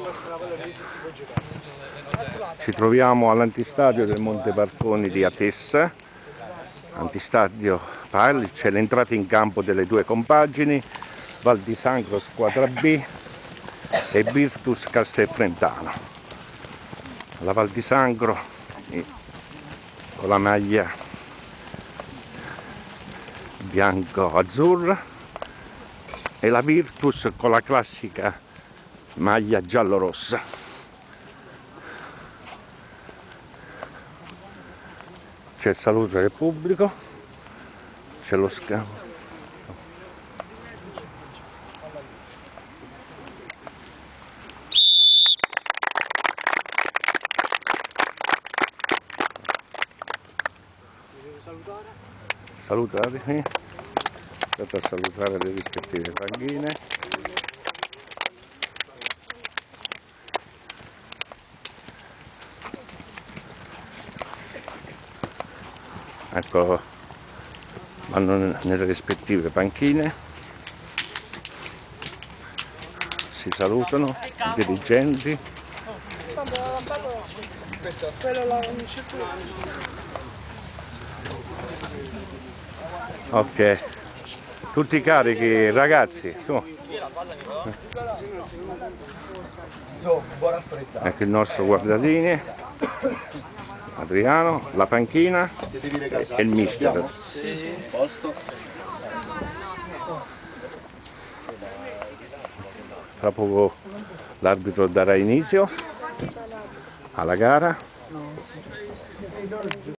Ci troviamo all'antistadio del Monte Barconi di Atessa, antistadio Pal, c'è l'entrata in campo delle due compagini, Val di Sangro squadra B e Virtus Castelfrentano. La Val di Sangro con la maglia bianco-azzurra e la Virtus con la classica maglia giallo-rossa. C'è il saluto del pubblico, c'è lo scambio. Salutare, aspetta a salutare le rispettive panchine. Ecco, vanno nelle rispettive panchine, si salutano i dirigenti. Ok, tutti carichi ragazzi, su. Ecco il nostro guardalinee, Adriano, la panchina e il mister. Tra poco l'arbitro darà inizio alla gara.